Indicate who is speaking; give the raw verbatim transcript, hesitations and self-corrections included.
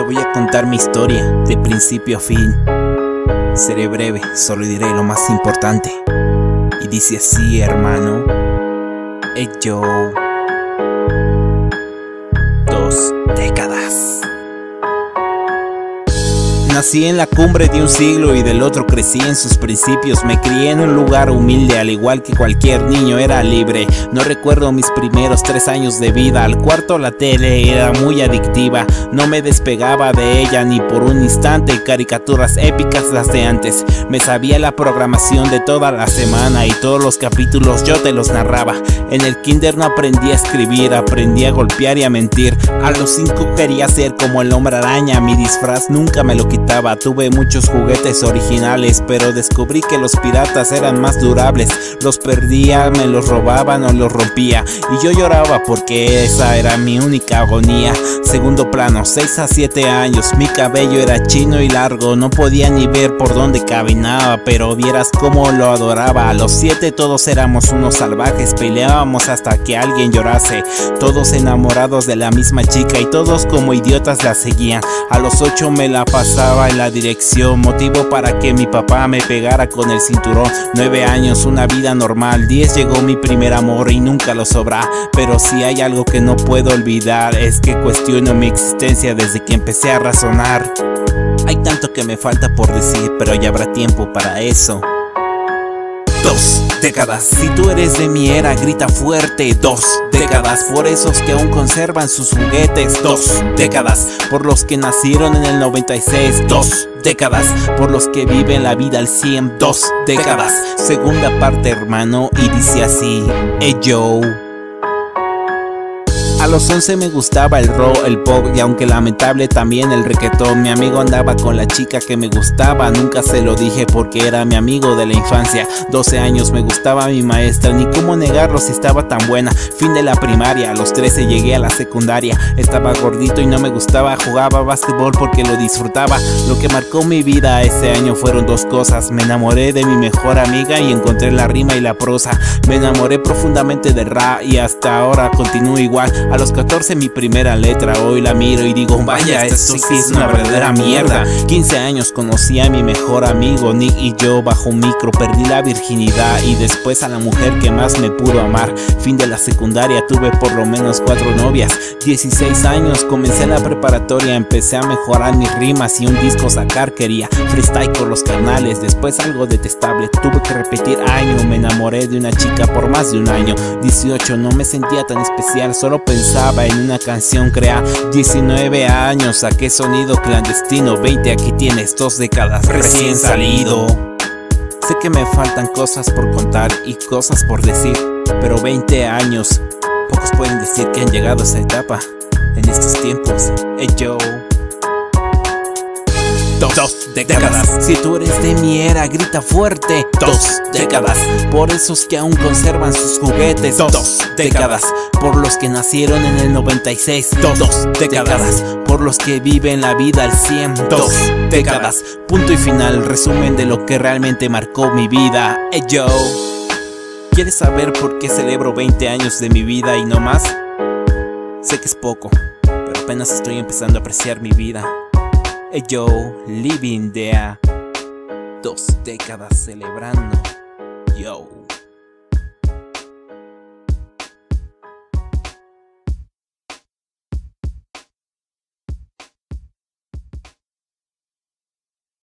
Speaker 1: voy a contar mi historia de principio a fin. Seré breve, solo diré lo más importante. Y dice así, hermano. Hey yo. Dos décadas. Nací en la cumbre de un siglo y del otro crecí en sus principios. Me crié en un lugar humilde, al igual que cualquier niño era libre. No recuerdo mis primeros tres años de vida. Al cuarto la tele era muy adictiva. No me despegaba de ella ni por un instante. Caricaturas épicas las de antes. Me sabía la programación de toda la semana y todos los capítulos yo te los narraba. En el kinder no aprendí a escribir, aprendí a golpear y a mentir. A los cinco quería ser como el hombre araña. Mi disfraz nunca me lo quité. Tuve muchos juguetes originales, pero descubrí que los piratas eran más durables. Los perdía, me los robaban o los rompía, y yo lloraba porque esa era mi única agonía. Segundo plano, seis a siete años, mi cabello era chino y largo. No podía ni ver por dónde caminaba, pero vieras cómo lo adoraba. A los siete todos éramos unos salvajes, peleábamos hasta que alguien llorase. Todos enamorados de la misma chica y todos como idiotas la seguían. A los ocho me la pasaba en la dirección, motivo para que mi papá me pegara con el cinturón. Nueve años, una vida normal. Diez llegó mi primer amor y nunca lo sobra. Pero si hay algo que no puedo olvidar, es que cuestiono mi existencia desde que empecé a razonar. Hay tanto que me falta por decir, pero ya habrá tiempo para eso. Dos décadas. Si tú eres de mi era, grita fuerte. Dos décadas. Por esos que aún conservan sus juguetes. Dos décadas. Por los que nacieron en el noventa y seis. Dos décadas. Por los que viven la vida al cien. Dos décadas. Segunda parte, hermano, y dice así. Hey yo. A los once me gustaba el rock, el pop y aunque lamentable también el reggaetón. Mi amigo andaba con la chica que me gustaba, nunca se lo dije porque era mi amigo de la infancia. doce años me gustaba mi maestra, ni cómo negarlo si estaba tan buena. Fin de la primaria, a los trece llegué a la secundaria. Estaba gordito y no me gustaba, jugaba básquetbol porque lo disfrutaba. Lo que marcó mi vida ese año fueron dos cosas. Me enamoré de mi mejor amiga y encontré la rima y la prosa. Me enamoré profundamente del rap y hasta ahora continúo igual. A los catorce mi primera letra, hoy la miro y digo vaya, esto sí es una verdadera mierda. quince años conocí a mi mejor amigo Nick y yo bajo un micro perdí la virginidad y después a la mujer que más me pudo amar. Fin de la secundaria tuve por lo menos cuatro novias. dieciséis años comencé la preparatoria, empecé a mejorar mis rimas y un disco sacar quería. Freestyle con los carnales, después algo detestable, tuve que repetir año. Me enamoré de una chica por más de un año. dieciocho no me sentía tan especial, solo pensé en una canción crear. Diecinueve años, saqué sonido clandestino. Veinte, aquí tienes dos décadas recién salido. Sé que me faltan cosas por contar y cosas por decir, pero veinte años, pocos pueden decir que han llegado a esa etapa en estos tiempos. Hey yo. Dos, Dos décadas. Si tú eres de mi era, grita fuerte. Dos décadas. Por esos que aún conservan sus juguetes. Dos décadas. Por los que nacieron en el noventa y seis. Dos, Dos décadas. Por los que viven la vida al cien. Dos décadas. Punto y final, resumen de lo que realmente marcó mi vida. Hey yo. ¿Quieres saber por qué celebro veinte años de mi vida y no más? Sé que es poco, pero apenas estoy empezando a apreciar mi vida. Hey yo, living there. Dos décadas celebrando. Yo.